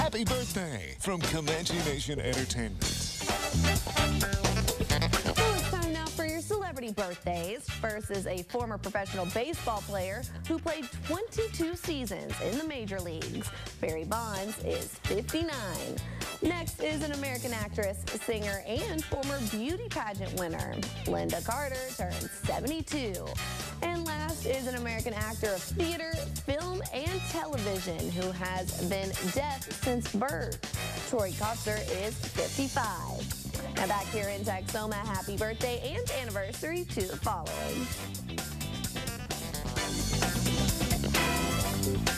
Happy birthday from Comanche Nation Entertainment. It's time now for your celebrity birthdays. First is a former professional baseball player who played 22 seasons in the major leagues. Barry Bonds is 59. Next is an American actress, singer, and former beauty pageant winner. Linda Carter turns 72. And last is an American actor of theater, film, and television who has been deaf since birth. Troy Kotsur is 55. Now back here in Texoma, happy birthday and anniversary to the following.